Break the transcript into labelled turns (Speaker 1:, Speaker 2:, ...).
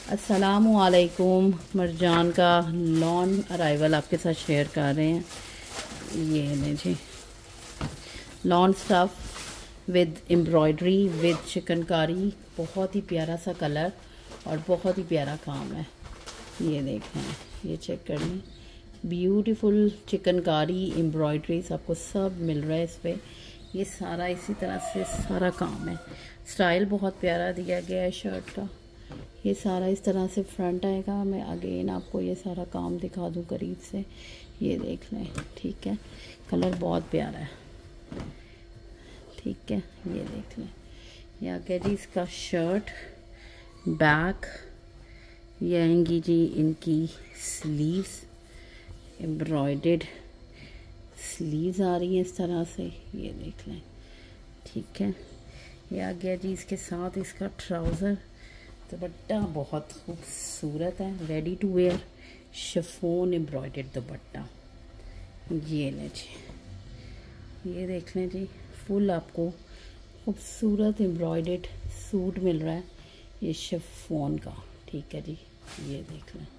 Speaker 1: अस्सलामुअलैकुम। मरजान का lawn arrival आपके साथ शेयर कर रहे हैं। ये ले जी, lawn stuff with embroidery with chikankari. बहुत ही प्यारा सा कलर और बहुत ही प्यारा काम है। ये देखें, ये चेक कर लें, ब्यूटीफुल चिकनकारी एम्ब्रॉयडरीज आपको सब मिल रहा है इस पर। ये सारा इसी तरह से सारा काम है। स्टाइल बहुत प्यारा दिया गया है शर्ट का। ये सारा इस तरह से फ्रंट आएगा। मैं अगेन आपको ये सारा काम दिखा दूँ करीब से। ये देख लें, ठीक है, कलर बहुत प्यारा है, ठीक है। ये देख लें, ये आगे जी इसका शर्ट, बैक, ये आएंगी जी इनकी स्लीव्स, एम्ब्रॉयडर्ड स्लीव्स आ रही हैं इस तरह से। ये देख लें, ठीक है। ये आ गया जी इसके साथ इसका ट्राउज़र। दुपट्टा बहुत खूबसूरत है, ready to wear chiffon embroidered dupatta. ये लें जी, ये देख लें जी, फुल आपको खूबसूरत एम्ब्रॉयडर्ड सूट मिल रहा है, ये शिफॉन का, ठीक है जी। ये देख लें।